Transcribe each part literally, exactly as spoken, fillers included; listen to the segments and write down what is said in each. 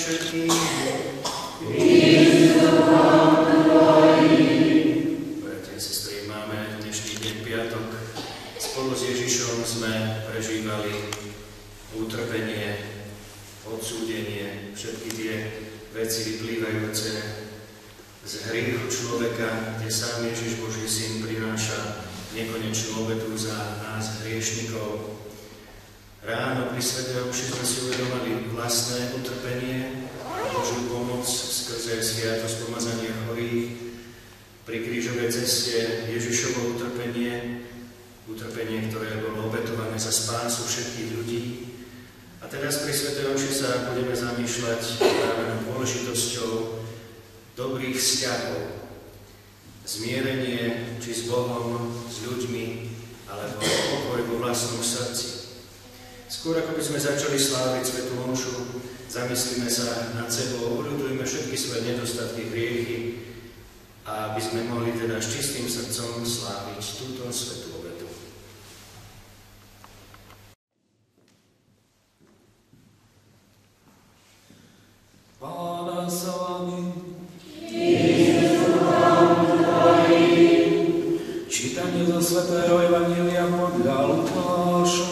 všetkých. Bratia a sestry, máme dnešný deň piatok. Spolu s Ježišom sme prežívali utrpenie, odsúdenie, všetky tie veci vyplývajúce z hriechu človeka, kde sám Ježiš Boží syn prináša nekonečnú obetu za nás hriešnikov. Ráno pri svätej omši sme si uvedomali vlastné utrpenie a Božiu pomoc skrze sviatosť pomazania chorých. Pri krížovej ceste Ježišovo utrpenie, utrpenie, ktoré bolo obetované za spásu všetkých ľudí. A teraz pri svätej omši sa budeme zamýšľať práve nad dôležitosťou dobrých vzťahov. Zmierenie či s Bohom, s ľuďmi, alebo pokoj vo vlastnom srdci. Skôr ako by sme začali sláviť svätú omšu, zamyslíme sa nad sebou, uľutujme všetky svoje nedostatky, hriechy, a aby sme mohli teda s čistým srdcom sláviť túto svätú obetu. Pána s vami. Čítanie zo svätého Evanjelia podľa Lukáša.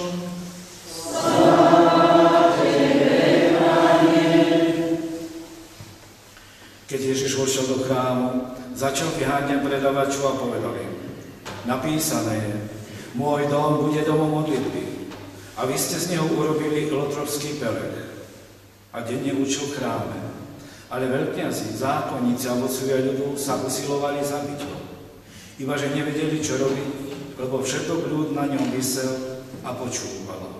Keď Ježiš vošiel do chrámu, začal vyháňať predavačov a povedal im: napísané je, môj dom bude domom modlitby, a vy ste z neho urobili lotrovský pelech. A denne učil v chráme, ale veľkňazi, zákonníci a vodcovia ľudu sa usilovali zabiť ho, ibaže nevedeli, čo robiť, lebo všetok ľud na ňom visel a počúval ho.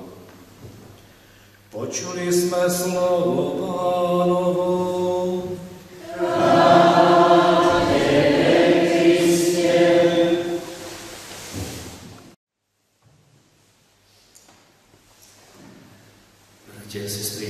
Počuli sme slovo Pánovo. Bratia a sestry,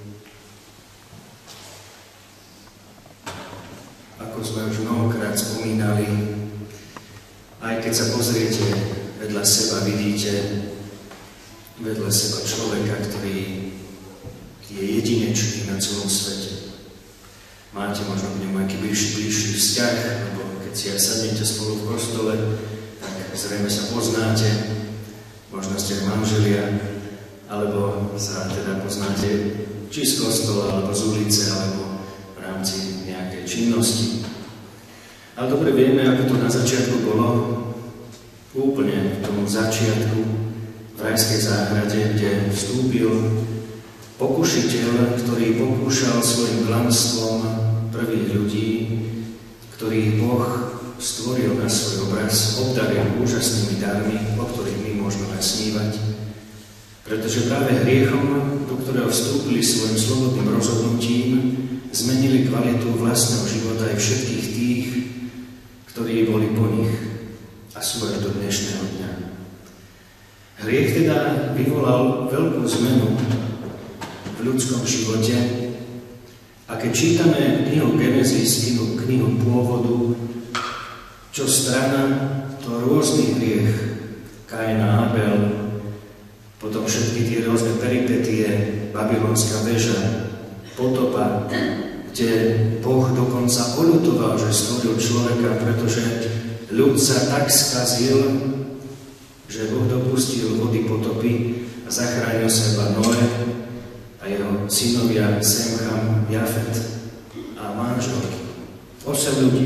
ako sme už mnohokrát spomínali, aj keď sa pozriete vedľa seba, vidíte vedľa seba človeka, ktorý je jedinečný na celom svete. Máte možno k nemu aký bližší, bližší vzťah, lebo keď si aj sadnete spolu v kostole, tak zrejme sa poznáte, možno ste manželia, alebo sa teda poznáte či z kostola, alebo z ulice, alebo v rámci nejakej činnosti. Ale dobre vieme, ako to na začiatku bolo, úplne v tom začiatku v rajskej záhrade, kde vstúpil pokušiteľ, ktorý pokúšal svojim klamstvom prvých ľudí, ktorých Boh stvoril na svoj obraz, obdaril úžasnými darmi, o ktorých my môžeme len snívať. Pretože práve hriechom, do ktorého vstúpili svojim slobodným rozhodnutím, zmenili kvalitu vlastného života aj všetkých tých, ktorí boli po nich a sú až do dnešného dňa. Hriech teda vyvolal veľkú zmenu v ľudskom živote, a keď čítame knihu Genesis, knihu, knihu pôvodu, čo strana, to rôzny hriech, Kain a Abel, potom všetky tie rôzne peripetie, babylonská väža, potopa, kde Boh dokonca oľutoval, že stvoril človeka, pretože ľud sa tak skazil, že Boh dopustil vody potopy a zachránil sa iba Noé a jeho synovia Sem, Cham, Jafet a manželky. Osem ľudí.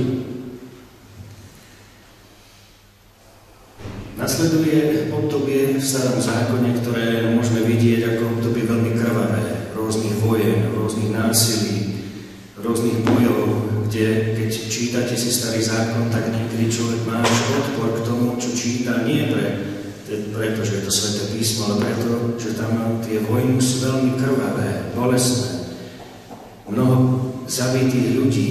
Nasleduje obdobie v Starom zákone, ktoré môžeme vidieť ako obdobie veľmi krvavé, rôznych vojen, rôznych násilí, rôznych bojov, kde keď čítate si Starý zákon, tak niekedy človek má odpor k tomu, čo číta, nie pre, preto, že je to Sväté písmo, ale preto, že tam tie vojny sú veľmi krvavé, bolestné. Mnoho zabitých ľudí.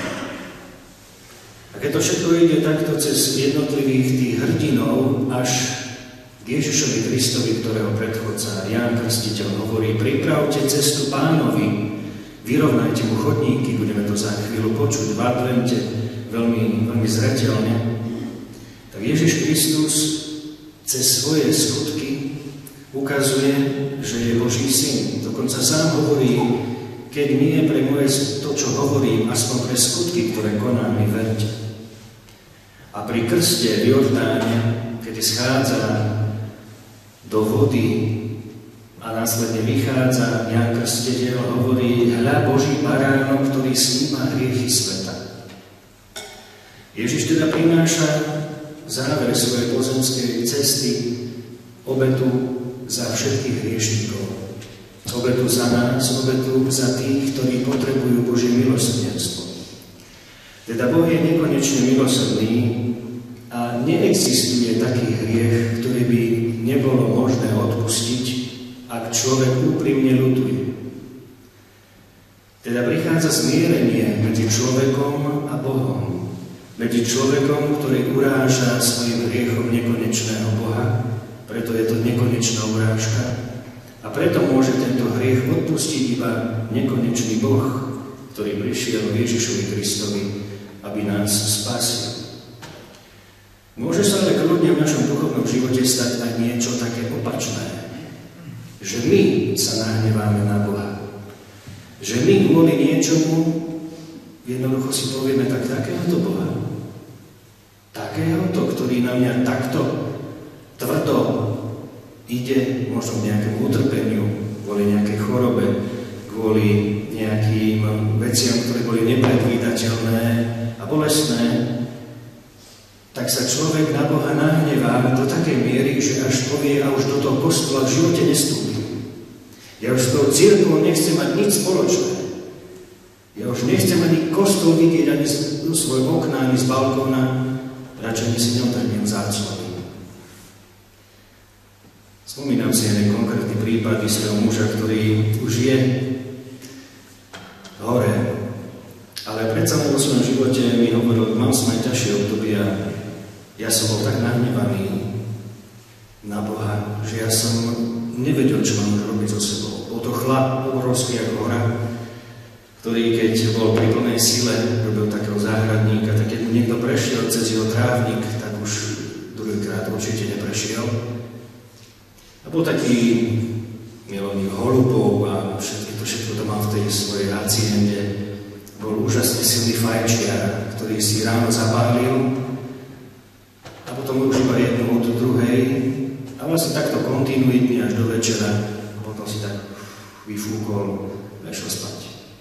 A keď to všetko ide takto cez jednotlivých tých hrdinov až k Ježišovi Kristovi, ktorého predchodca Ján Krstiteľ hovorí: pripravte cestu Pánovi, vyrovnajte mu chodníky, budeme to za chvíľu počuť v advente veľmi, veľmi zreteľne. Tak Ježiš Kristus cez svoje skutky ukazuje, že je Boží syn. Dokonca sám hovorí, keď nie pre moje to, čo hovorím, aspoň pre skutky, ktoré konám, mi verte. A pri krste v Jordáne, keď schádza do vody a následne vychádza, Ján Krstiteľ hovorí: hľa Boží baránok, ktorý sníma hriechy sveta. Ježiš teda prináša v závere svojej pozemskej cesty obetu za všetkých hriešnikov. Obetu za nás, obetu za tých, ktorí potrebujú Božie milosrdenstvo. Teda Boh je nekonečne milosrdný a neexistuje taký hriech, ktorý by nebolo možné odpustiť, ak človek úprimne ľutuje. Teda prichádza zmierenie medzi človekom a Bohom. Medzi človekom, ktorý uráža svojim hriechom nekonečného Boha, preto je to nekonečná urážka, a preto môže tento hriech odpustiť iba nekonečný Boh, ktorý prišiel Ježišovi Kristovi, aby nás spasil. Môže sa ale kľudne v našom duchovnom živote stať aj niečo také opačné, že my sa nahneváme na Boha. Že my kvôli niečomu jednoducho si povieme: tak takéhoto Boha, takéhoto, ktorý na mňa takto tvrdo ide, možno k nejakému utrpeniu, kvôli nejakej chorobe, kvôli nejakým veciam, ktoré boli nepredvídateľné a bolestné, tak sa človek na Boha nahnevá do takej miery, že až povie: a už do toho kostola v živote nestúpim. Ja už s tou cirkvou nechcem mať nič spoločné. Ja už nechcem ani kostol vidieť, ani z svojho okna, ani z balkóna. Radšej mi si neotrhnem záclony. Spomínam si jeden konkrétny prípad istého muža, ktorý už je hore, ale predsa vo svojom živote mi hovoril: mal som aj ťažšie obdobia. Ja som bol tak nahnevaný na Boha, že ja som nevedel, čo mám robiť so sebou. Bol to chlap obrovský ako hora, ktorý keď bol pri plnej sile, robil takého záhradníka, tak keď mu niekto prešiel cez jeho trávnik, tak už druhýkrát určite neprešiel. A bol taký milovník holubov a všetko to, všetko to mal v tej svojej haciende. Bol úžasne silný fajčiar, ktorý si ráno zapálil a potom už iba jednu od druhej a vlastne takto kontinuitne až do večera a potom si tak vyfúkol a išiel spať.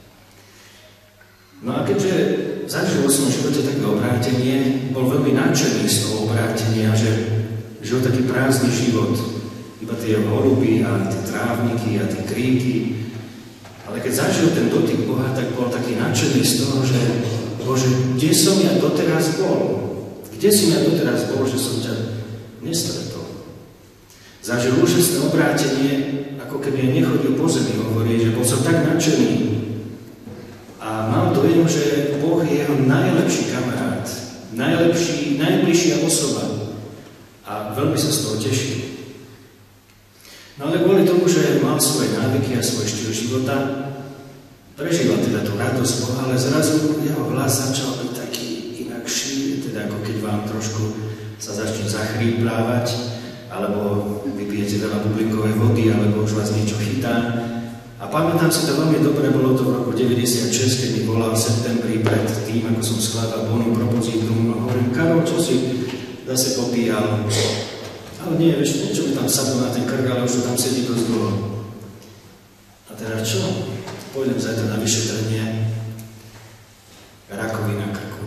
No a keďže zažil vo svojom živote také obrátenie, bol veľmi nadšený z toho obrátenia, že žil taký prázdny život, iba tie holuby a tie trávniky a tie kríky. Ale keď zažil ten dotyk Boha, tak bol taký nadšený z toho, že Bože, kde som ja doteraz bol? Kde si ja doteraz bol, že som ťa nestretol? Zažil úžasné obrátenie, ako keby nechodil po zemi, hovorí, že bol som tak nadšený. A mal dojem, že Boh je jeho najlepší kamarát, najlepší, najbližšia osoba. A veľmi sa z toho teší. No ale kvôli tomu, že mal svoje návyky a svoj štýl života, prežíval teda tú radosť Boha, ale zrazu jeho hlas začal byť taký inakší, teda ako keď vám trošku sa začne zachríplávať, alebo vypijete veľa bublinkovej vody, alebo už vás niečo chytá. A pamätám si to veľmi dobre, bolo to v roku deväťdesiatšesť, keď mi volal v septembri pred tým, ako som skladal Bonum Propositum, a hovorím: Karol, čo si zase popíjal? Ale nie, vieš, niečo mi tam sadlo na ten krk, ale už tam sedí dosť dlho. A teraz čo? Pôjdem zajtra na vyšetrenie. Rakovina krku.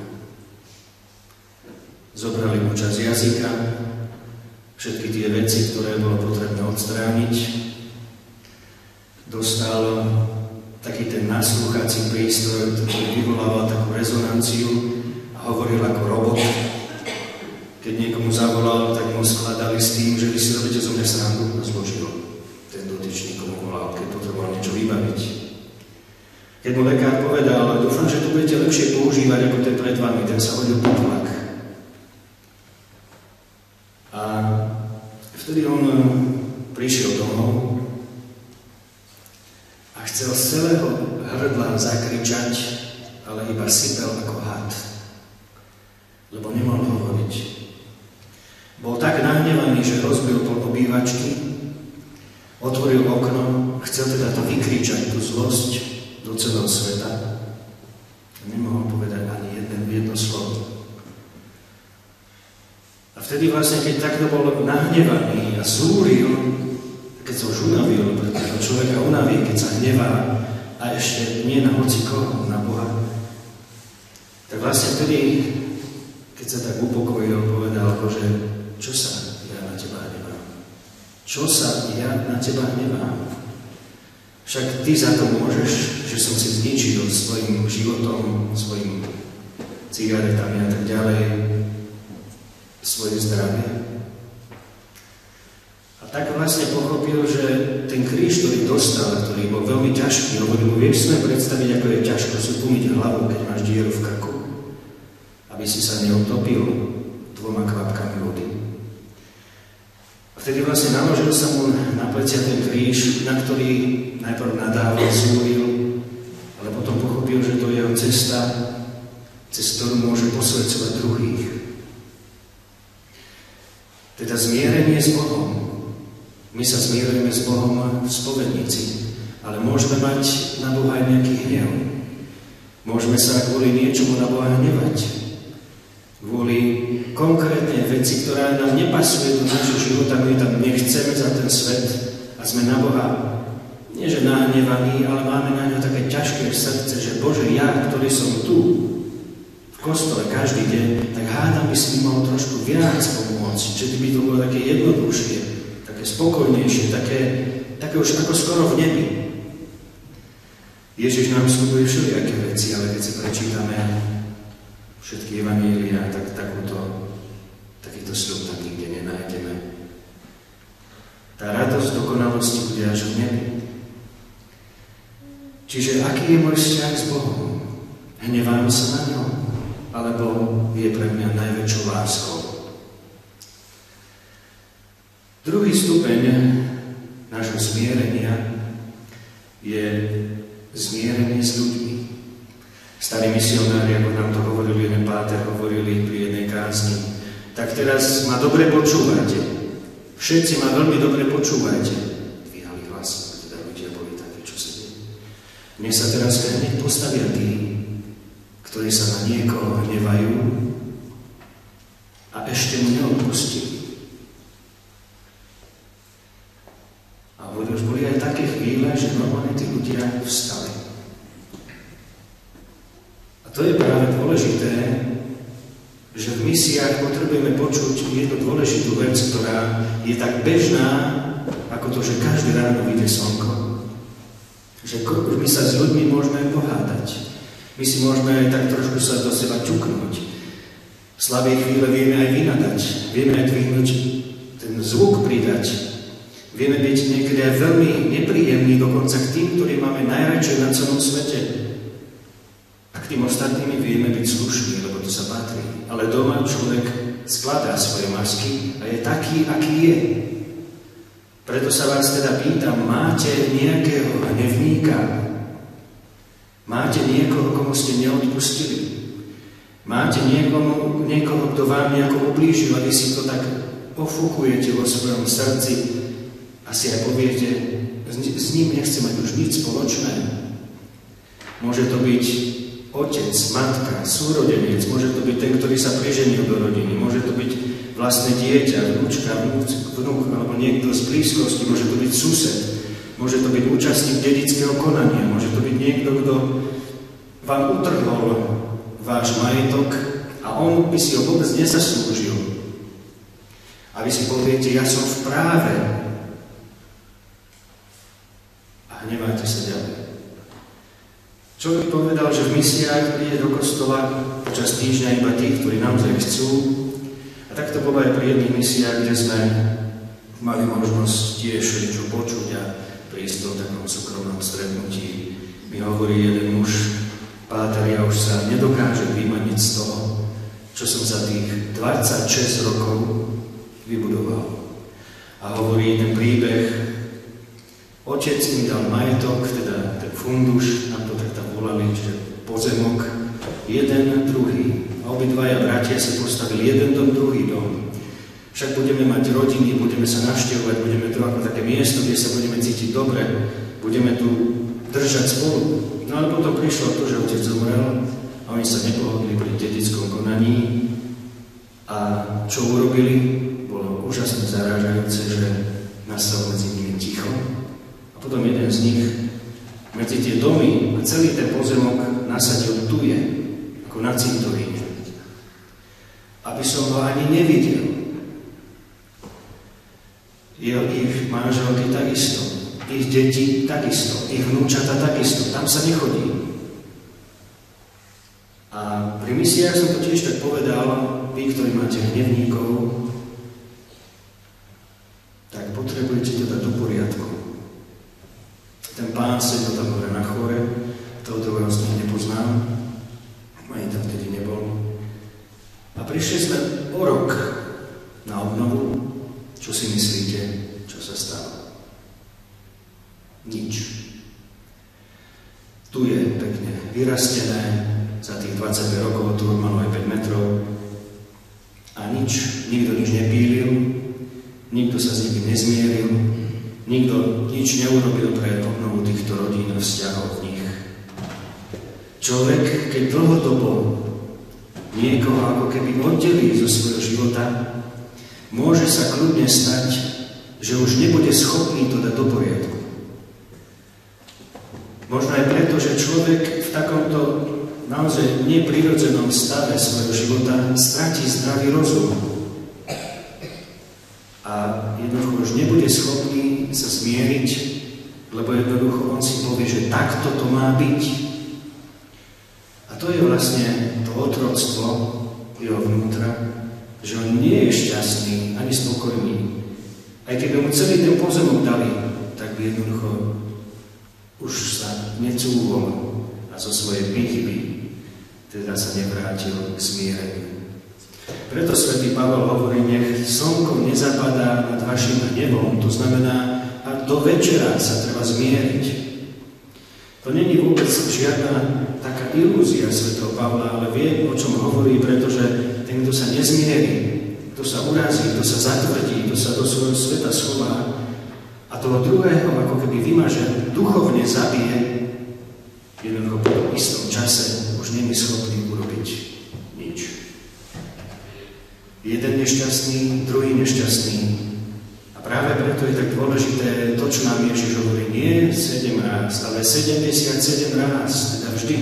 Zobrali mu časť jazyka, všetky tie veci, ktoré bolo potrebné odstrániť. Dostal taký ten naslúchací prístroj, ktorý vyvolával takú rezonanciu a hovoril ako robot. Keď niekomu zavolal, tak mu skladali s tým, že vy si robíte zo mňa srandu, a zložil ten dotyčný, komu volal, keď potreboval niečo vybaviť. Keď mu lekár povedal: dúfam, že to budete lepšie používať ako ten pred vami, ten sa hodil pod vlak. A vtedy on prišiel domov a chcel z celého hrdla zakričať, ale iba sypel ako had, lebo nemohol hovoriť. Bol tak nahnevaný, že rozbil pol obývačky, otvoril okno, chcel teda to vykričať, tú zlosť do celého sveta a nemohol povedať ani jeden, jedno slovo. A vtedy vlastne, keď takto bol nahnevaný a zúril, keď sa už unavil, pretože človeka unaví, keď sa hnevá a ešte nie na hocikoho, na Boha, tak vlastne vtedy, keď sa tak upokojil, povedal Bože, čo sa ja na teba hnevám? Čo sa ja na teba hnevám? Však ty za to môžeš, že som si zničil svojim životom, svojim cigaretami a tak ďalej, svoje zdravie. A tak vlastne pochopil, že ten kríž, ktorý dostal, ktorý bol veľmi ťažký, hovorí mu, vieš si predstaviť, ako je ťažko si umyť hlavu, keď máš dieru v krku, aby si sa neutopil dvoma kvapkami vody. A vtedy vlastne naložil sa mu na plecia ten kríž, na ktorý najprv nadával, zúril, ale potom pochopil, že to je jeho cesta, cez ktorú môže posvedcovať druhých. Teda zmierenie s Bohom. My sa zmierujeme s Bohom v spovednici, ale môžeme mať na Boha aj nejaký hnev. Môžeme sa kvôli niečomu na Boha hnevať. Kvôli konkrétnej veci, ktorá nám nepasuje do nášho života, my tam nechceme za ten svet a sme na Boha nie že nahnevaní, ale máme na ňo také ťažké srdce, že Bože, ja, ktorý som tu v kostole každý deň, tak hádam by si mi mohol trošku viac pomôcť, že by to bolo také jednoduchšie, také spokojnejšie, také, také už ako skoro v nebi. Ježiš nám sľubuje všelijaké veci, ale keď si prečítame všetky evanjelia, tak takúto, takýto sľub tam nikde nenájdeme. Tá radosť dokonalosti bude až v nebi. Čiže aký je môj vzťah s Bohom? Hnevám sa na ňo? Alebo je pre mňa najväčšou láskou? Druhý stupeň nášho zmierenia je zmierenie s ľuďmi. Starí misionári, ako nám to hovoril jeden páter, hovorili pri jednej kázni, tak teraz ma dobre počúvajte. Všetci ma veľmi dobre počúvajte. Dvíhali hlas, teda ľudia boli takí, čo sedeli. Nech sa teraz hneď postavia tí, ktorí sa na niekoho hnevajú a ešte mu neodpustili. A už boli aj také chvíle, že normálne tí ľudia vstali. A to je práve dôležité, že v misiách potrebujeme počuť jednu dôležitú vec, ktorá je tak bežná, ako to, že každý ráno vyjde slnko. Že my sa s ľuďmi môžeme pohádať. My si môžeme aj tak trošku sa do seba ťuknúť. V slabej chvíle vieme aj vynadať. Vieme aj dvihnúť ten zvuk pridať. Vieme byť niekedy aj veľmi nepríjemní, dokonca k tým, ktorí máme najradšej na celom svete. A k tým ostatnými vieme byť slušní, lebo to sa patrí. Ale doma človek skladá svoje masky a je taký, aký je. Preto sa vás teda pýtam, máte nejakého hnevníka? Máte niekoho, komu ste neodpustili? Máte niekomu, niekoho, kto vám nejako ublížil, a vy si to tak ofúkujete vo svojom srdci a si aj poviete, s ním nechcem mať už nič spoločné. Môže to byť otec, matka, súrodenec, môže to byť ten, ktorý sa priženil do rodiny, môže to byť vlastné dieťa, vnúčka, vnúk, alebo niekto z blízkosti, môže to byť sused, môže to byť účastník dedického konania, môže to byť niekto, kto vám utrhol váš majetok a on by si ho vôbec nezaslúžil. A vy si poviete, ja som v práve. A hneváte sa ďalej. Človek povedal, že v misiách príde do kostola počas týždňa iba tých, ktorí naozaj chcú. A tak to bolo aj pri jedných misiách, kde sme mali možnosť tiež niečo počuť a prísť do takom súkromnom stretnutí. Mi hovorí jeden muž, páter, ja už sa nedokážem vymaniť z toho, čo som za tých dvadsaťšesť rokov vybudoval. A hovorí ten príbeh, otec mi dal majetok, teda ten funduš, nám to tak tam volali, že pozemok, jeden, druhý. A obidvaja bratia si postavili jeden dom, druhý dom. Však budeme mať rodiny, budeme sa navštevovať, budeme tu ako také miesto, kde sa budeme cítiť dobre, budeme tu držať spolu. No ale potom prišlo to, že otec zomrel a oni sa nepohodli pri dedickom konaní. A čo urobili, bolo úžasne zarážajúce, že nastal medzi nimi ticho. A potom jeden z nich medzi tie domy a celý ten pozemok nasadil tuje, ako na cintoríne. Aby som ho ani nevidel. Jeho ich manželky takisto, ich deti takisto, ich vnúčata takisto. Tam sa nechodí. A pri misiách som to tiež tak povedal, vy, ktorí máte hnevníkov, tak potrebujete to dať do poriadku. Ten pán sedel tam hore na chore, toho druhého z nich nepoznám, ani tam vtedy nebol. A prišli sme o rok na obnovu. Čo si myslíte, čo sa stalo? Nič. Tu je pekne vyrastené, za tých dvadsaťpäť rokov tu malo aj päť metrov a nič, nikto nič nepílil, nikto sa s nikým nezmieril, nikto nič neurobil pre obnovu týchto rodín a vzťahov v nich. Človek, keď dlhodobo niekoho ako keby oddelí zo svojho života, môže sa kľudne stať, že už nebude schopný to dať do poriadku. Možno aj preto, že človek v takomto naozaj neprirodzenom stave svojho života stratí zdravý rozum. A jednoducho už nebude schopný sa zmieriť, lebo jednoducho on si povie, že takto to má byť. A to je vlastne to otroctvo jeho vnútra, že on nie je šťastný ani spokojný. Aj keby mu celý ten pozemok dali, tak by jednoducho už sa necúvol a zo svojej pýchy teda sa nevrátil k zmiereniu. Preto svätý Pavol hovorí, nech slnko nezapadá nad vašim hnevom, to znamená, a do večera sa treba zmieriť. To není vôbec žiadna taká ilúzia svätého Pavla, ale vie, o čom hovorí, pretože ten, kto sa nezmierí, kto sa urazí, kto sa zatvrdí, kto sa do svojho sveta schová a toho druhého ako keby vymaže, duchovne zabije, jednoducho po istom čase už nie je schopný urobiť nič. Jeden nešťastný, druhý nešťastný. A práve preto je tak dôležité to, čo nám Ježiš hovorí, nie sedem ráz, ale sedemdesiatsedem ráz, teda vždy.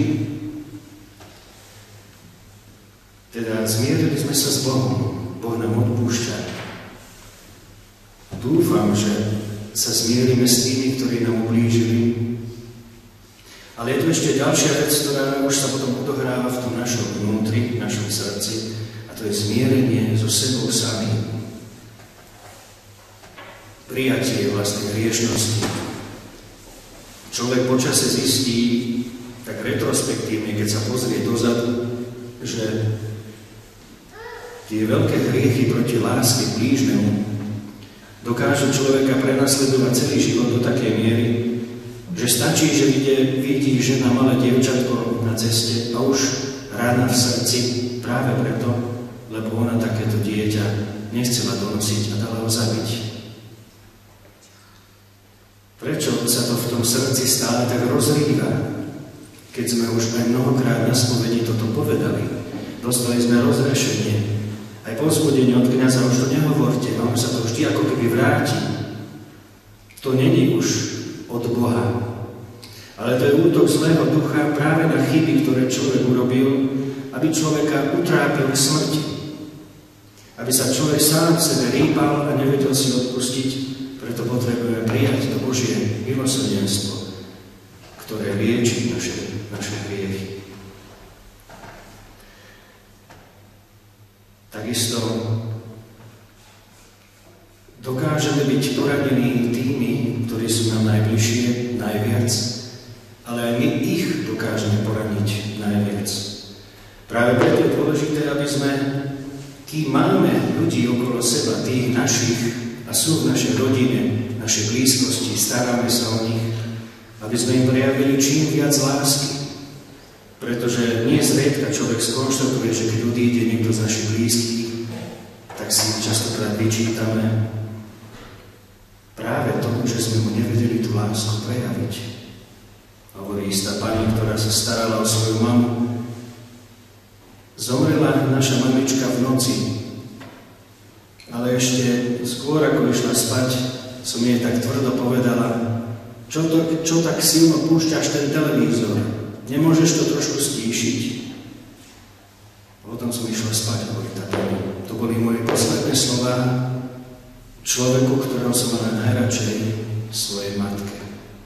Teda zmierili sme sa s Bohom. Boh nám odpúšťa. Dúfam, že sa zmierime s tými, ktorí nám ublížili. Ale je tu ešte ďalšia vec, ktorá už sa potom odohráva v tom našom vnútri, v našom srdci, a to je zmierenie so sebou samým. Prijatie vlastnej hriešnosti. Človek počase zistí, tak retrospektívne, keď sa pozrie dozadu, že tie veľké hriechy proti láske blížnemu dokážu človeka prenasledovať celý život do takej miery, že stačí, že vidie, vidí žena malé dievčatko na ceste a už rána v srdci práve preto, lebo ona takéto dieťa nechcela donosiť a dala ho zabiť. Prečo sa to v tom srdci stále tak rozrýva, keď sme už aj mnohokrát na spovedi toto povedali? Dostali sme rozrešenie, aj povzbudenie od kňaza, už to nehovorte, vám sa to vždy ako keby vráti. To není už od Boha, ale to je útok zlého ducha práve na chyby, ktoré človek urobil, aby človeka utrápil k smrti. Aby sa človek sám v sebe rýpal a nevedel si odpustiť, preto potrebujeme prijať to Božie milosrdenstvo, ktoré lieči naše, naše hriechy. Takisto dokážeme byť poranení tými, ktorí sú nám najbližšie, najviac, ale aj my ich dokážeme poraniť najviac. Práve preto je dôležité, aby sme, kým máme ľudí okolo seba, tých našich, a sú v našej rodine, našej blízkosti, staráme sa o nich, aby sme im prejavili čím viac lásky. Pretože nie zriedka človek skonštatuje, že keď odíde niekto z našich blízkych, tak si častokrát vyčítame práve tomu, že sme mu nevedeli tú lásku prejaviť. Hovorí istá pani, ktorá sa starala o svoju mamu. Zomrela naša mamička v noci, ale ešte skôr, ako išla spať, som jej tak tvrdo povedala, čo, to, čo tak silno púšťaš ten televízor, nemôžeš to trošku stíšiť. Potom som išla spať, hovorí tá pani. To boli moje posledné slová človeku, ktorého som mala najradšej, svojej matke.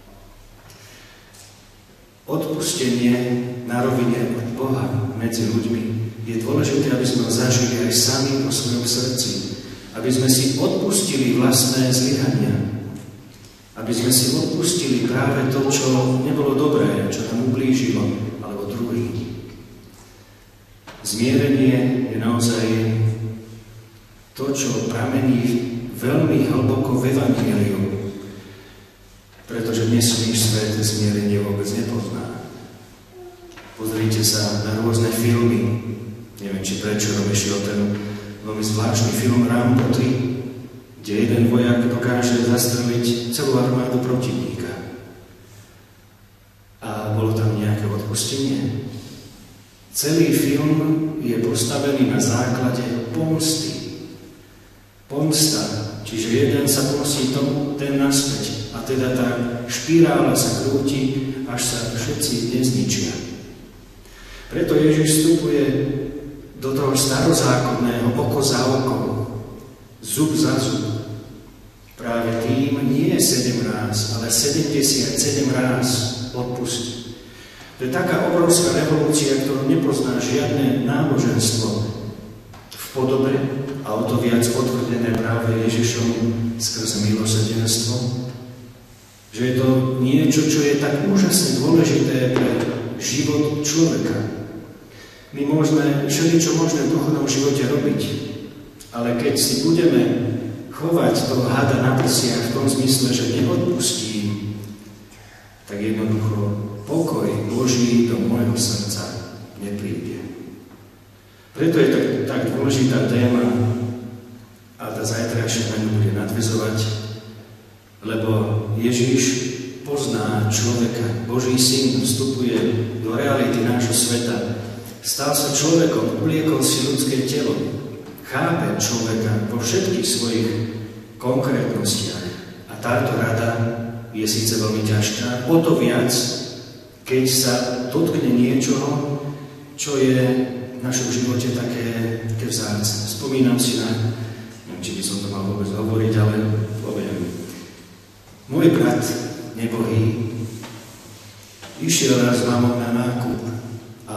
Odpustenie na rovine od Boha medzi ľuďmi je dôležité, aby sme ho zažili aj sami po svojom srdci. Aby sme si odpustili vlastné zlyhania. Aby sme si odpustili práve to, čo nebolo dobré, čo nám ublížilo, alebo druhý. Zmierenie je naozaj to, čo pramení veľmi hlboko v evanjeliu, pretože dnes nič svet zmierenie vôbec nepozná. Pozrite sa na rôzne filmy. Neviem, či prečo vyšiel ten veľmi zvláštny film Rambo tri, kde jeden vojak dokáže zastreliť celú armádu protivníka. A bolo tam nejaké odpustenie. Celý film je postavený na základe pomsty. Pomsta, čiže jeden sa pomstí tomu, ten naspäť. A teda tá špirála sa krúti, až sa všetci nezničia. Preto Ježiš vstupuje do toho starozákonného oko za oko, zub za zub. Práve tým nie sedem ráz, ale sedemdesiatsedem ráz odpustí. To je taká obrovská revolúcia, ktorú nepozná žiadne náboženstvo v podobe, a o to viac potvrdené práve Ježišom skrze milosrdenstvo, že je to niečo, čo je tak úžasne dôležité pre život človeka. My môžeme všeličo možné v duchovnom živote robiť, ale keď si budeme chovať toho hada na prsiach v tom zmysle, že neodpustím, tak jednoducho pokoj Boží do môjho srdca nepríde. Preto je tak, tak dôležitá téma a tá zajtrajšia na ňu bude nadväzovať, lebo Ježiš pozná človeka. Boží syn vstupuje do reality nášho sveta. Stal sa človekom, obliekol si ľudské telo. Chápe človeka vo všetkých svojich konkrétnostiach. A táto rada je síce veľmi ťažká, o to viac, keď sa dotkne niečoho, čo je v našom živote také, také vzácne. Spomínam si na, neviem, či by som to mal vôbec hovoriť, ale poviem. Môj brat, nebohý, išiel raz s mamou na nákup a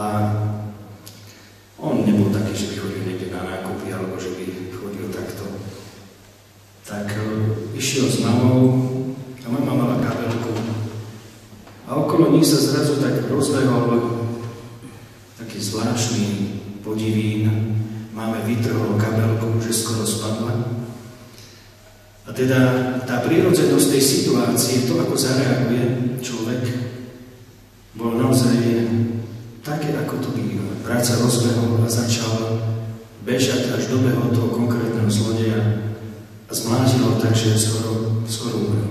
on nebol taký, že by chodil niekde na nákupy, alebo že by chodil takto. Tak išiel s mamou a mama mala kabelku a okolo nich sa zrazu tak rozlehol taký zvláštny podivín. Máme vytrhol kabelku, že skoro spadla. A teda tá prírodzenosť tej situácie, to ako zareaguje človek, bol naozaj také, ako to býva. Brat sa rozbehol a začal bežať, až dobehol toho konkrétneho zlodeja a zmlátil ho tak, že skoro, skoro umrel.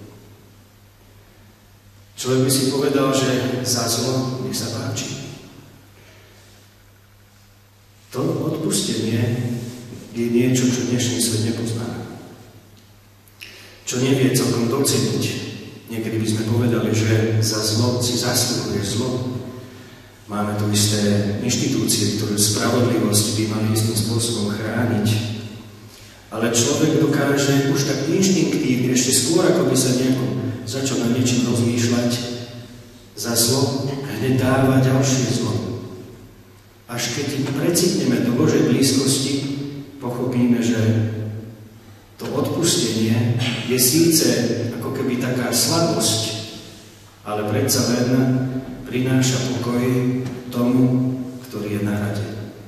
Človek by si povedal, že za zlo nech sa páči. To odpustenie je niečo, čo dnešný svet nepozná. Čo nevie celkom doceniť. Niekedy by sme povedali, že za zlo si zasluhuje zlo. Máme tu isté inštitúcie, ktoré spravodlivosť by mali istým spôsobom chrániť. Ale človek dokáže už tak inštinktívne, ešte skôr, ako by sa nejako začal na niečím rozmýšľať, za zlo hneď dáva ďalšie zlo. Až keď precitneme do Božej blízkosti, pochopíme, že to odpustenie je síce ako keby taká slabosť, ale predsa len prináša pokoj tomu, ktorý je na rade.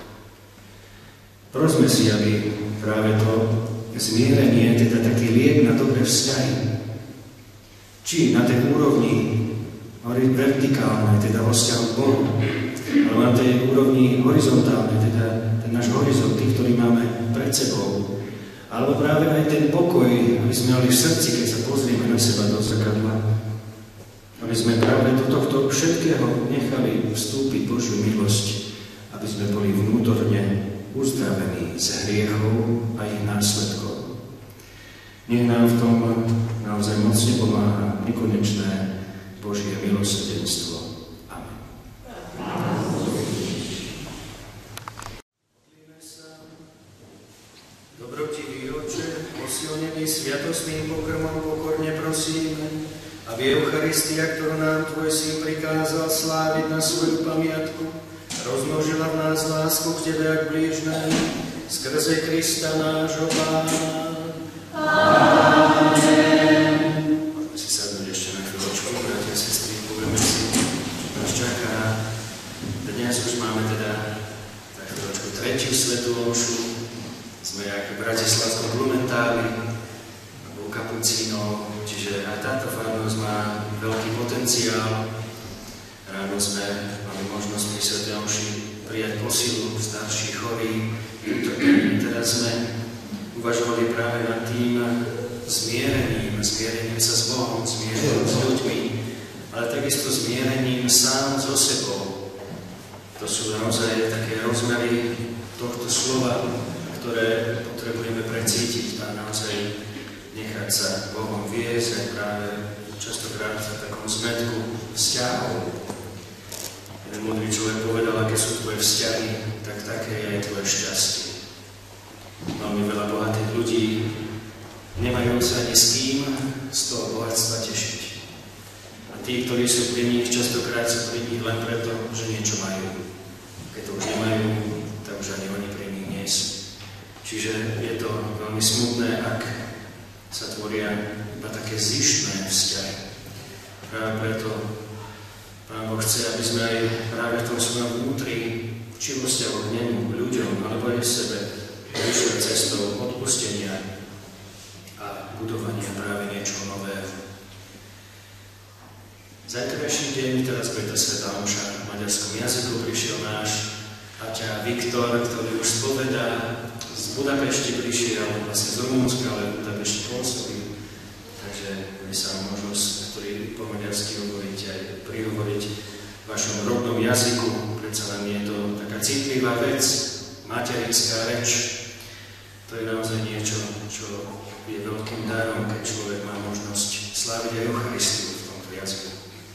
Prosme si, aby práve to zmierenie, teda taký liek na dobré vzťahy, či na tej úrovni vertikálnej, teda vo vzťahu k Bohu, ale na tej úrovni horizontálnej, teda ten náš horizont, tých, ktorý máme pred sebou, alebo práve aj ten pokoj, aby sme mali v srdci, keď sa pozrieme na seba do zrkadla, aby aby sme práve do tohto všetkého nechali vstúpiť Božiu milosť, aby sme boli vnútorne uzdravení z hriechov a ich následkov. Nech nám v tom naozaj mocne pomáha nekonečné Božie milosrdenstvo. Amen. Modlíme sa. Dobrotivý Otče, posilnený sviatostným pokrmom pokorne prosíme, aby Eucharistia, ktorú nám Tvoj Syn prikázal sláviť na svoju pamiatku, rozmnožila v nás lásku k Tebe a k blížnemu, skrze Krista nášho Pána. Amen. Môžeme si sadnúť ešte na chvíľočku, bratia a sestry, povieme si, čo nás čaká. Dnes už máme teda na chvíľočku tretiu svätú omšu. Sme ako v bratislavskom Blumentáli, alebo Kapucínov, čiže aj táto farnosť má veľký potenciál. Ráno sme mali možnosť pri svätej omši prijať posilu starších chorých, utrpení. Teraz sme uvažovali práve nad tým zmierením, zmierením sa s Bohom, zmierením s ľuďmi, ale takisto zmierením sám so sebou. To sú naozaj také rozmery tohto slova, ktoré potrebujeme precítiť a naozaj nechať sa Bohom viesť aj práve častokrát v takom zmetku vzťahov. Jeden múdry človek povedal, aké sú tvoje vzťahy, tak také je aj tvoje šťastie. Veľmi veľa bohatých ľudí nemajú sa ani s kým z toho bohatstva tešiť. A tí, ktorí sú pri nich, častokrát sú pri nich len preto, že niečo majú. Keď to už nemajú, tak už ani oni pri nich nie sú. Čiže je to veľmi smutné, ak sa tvoria iba také zištné vzťahy. Práve preto Pán Boh chce, aby sme aj práve v tom svojom vnútri, či vo vzťahu k nemu, k ľuďom, alebo aj sebe, vyšli cestou odpustenia a budovania práve niečo nového. Zajtrajší deň, teraz bude tá svätá omša v maďarskom jazyku, prišiel náš aťa Viktor, ktorý už spovedá. Z Budapešti prišiel, vlastne z Rumunska, ale v Budapešti pôsobí. Takže bude sa vám možnosť, ktorý po maďarsky hovoríte, aj prihovoriť v vašom rodnom jazyku. Predsa len je to taká citlivá vec, materinská reč. To je naozaj niečo, čo je veľkým darom, keď človek má možnosť sláviť aj Eucharistiu v tomto jazyku,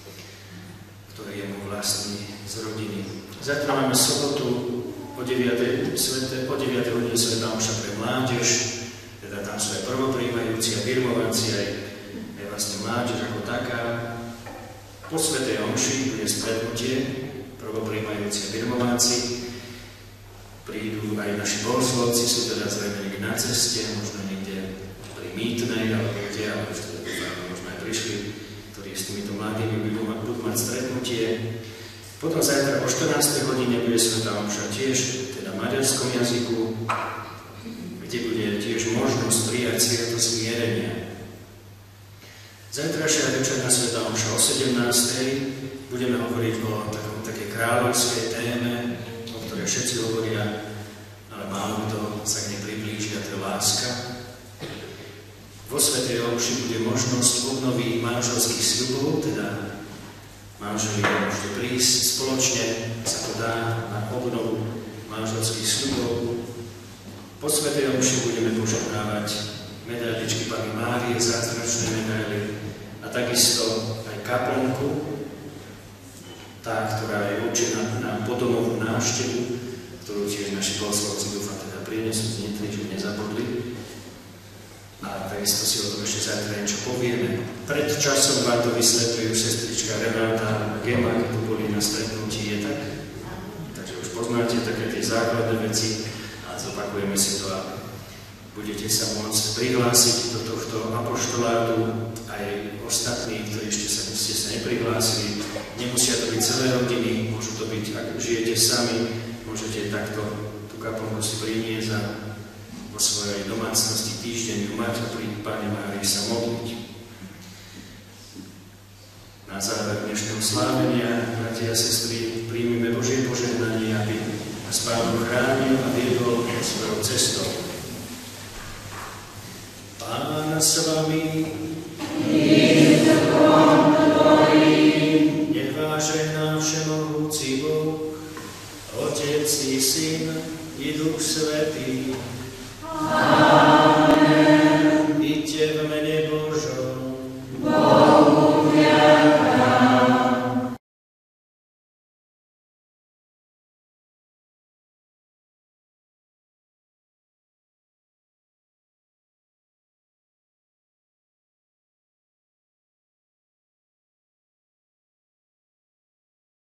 ktorý je mu vlastný z rodiny. Zajtra máme sobotu o deviatej hodine svätá omša pre mládež, teda tam sú aj prvoprijímajúci a birmovanci, aj, aj vlastne mládež ako taká. Po svätej omši bude stretnutie, prvoprijímajúci a birmovanci. Prídu aj naši bohoslovci, sú teda zrejme niekde na ceste, možno niekde pri Mýtnej, alebo kde, alebo už teda možno aj prišli, ktorí s týmito mladými budú, budú mať stretnutie. Potom zajtra o štrnástej hodine bude svätá omša tiež, teda v maďarskom jazyku, kde bude tiež možnosť prijať sviatosť zmierenia. Zajtrajšia večerná svätá omša o sedemnástej budeme hovoriť o takom, takej kráľovskej téme, o ktorej všetci hovoria, ale málo kto sa k nej priblíži, a to je láska. Vo svätej omši bude možnosť obnovy manželských sľubov, teda manželi môžete prísť spoločne, sa to dá na obnovu manželských sľubov. Po svätej omši budeme požehnávať medailičky Panny Márie, zázračné medaily a takisto aj kaplnku, tá, ktorá je určená na podomovú návštevu, ktorú tiež naši bohoslovci dúfam teda prinesú z Nitry, že nezabudli. A takisto si o tom ešte zajtra niečo povieme. Pred časom vám to vysvetľujú sestrička Renáta a Gema, keď tu boli na stretnutí, je tak? Takže už poznáte také tie základné veci a zopakujeme si to a budete sa môcť prihlásiť do tohto apoštolátu aj ostatní, ktorí ešte sa, ste sa neprihlásili. Nemusia to byť celé rodiny, môžu to byť, ak žijete sami, môžete takto tú kaplnku si priniesť a vo svojej domácnosti týždeň mať a pri Panne Márii sa modliť. Na záver dnešného slávenia, bratia a sestry, príjmime Božie požehnanie, aby nás Pán chránil a viedol svojou cestou. Pán s vami.